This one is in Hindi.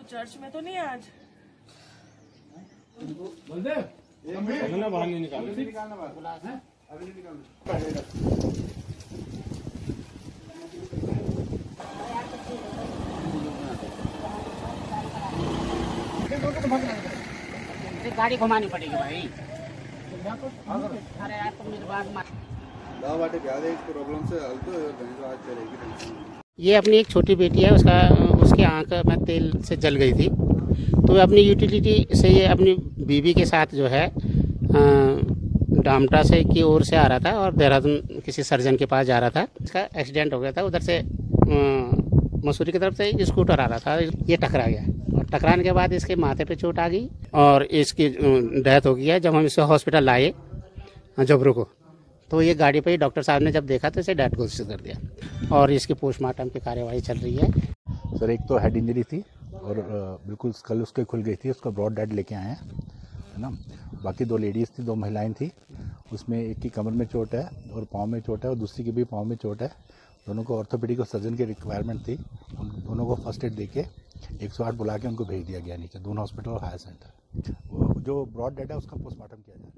चर्च में तो नहीं आज? बाहर नहीं निकालना अभी नहीं निकालना। गाड़ी घुमानी पड़ेगी भाई। अरे यार तुम मेरी बात मान। ये अपनी एक छोटी बेटी है, उसकी आंख में तेल से जल गई थी, तो अपनी यूटिलिटी से ये अपनी बीवी के साथ जो है डामटा से की ओर से आ रहा था और देहरादून किसी सर्जन के पास जा रहा था। इसका एक्सीडेंट हो गया था। उधर से मसूरी की तरफ से स्कूटर आ रहा था, ये टकरा गया और टकराने के बाद इसके माथे पे चोट आ गई और इसकी डेथ हो गई है। जब हम इसे हॉस्पिटल लाए जबरू को, तो ये गाड़ी पे ही डॉक्टर साहब ने जब देखा तो इसे डेथ घोषित कर दिया और इसकी पोस्टमार्टम की कार्यवाही चल रही है। सर एक तो हेड इंजरी थी और बिल्कुल स्कल उसके खुल गई थी, उसका ब्रॉड डेड लेके आए हैं, है ना। बाकी 2 लेडीज़ थी, 2 महिलाएं थी, उसमें एक की कमर में चोट है और पाँव में चोट है और दूसरी की भी पाँव में चोट है। दोनों को ऑर्थोपेडिक और सर्जन की रिक्वायरमेंट थी। उन दोनों को फर्स्ट एड देके 108 बुला के उनको भेज दिया गया नीचे, दोनों हॉस्पिटल और हायर सेंटर। जो ब्रॉड डेड है उसका पोस्टमार्टम किया जाए।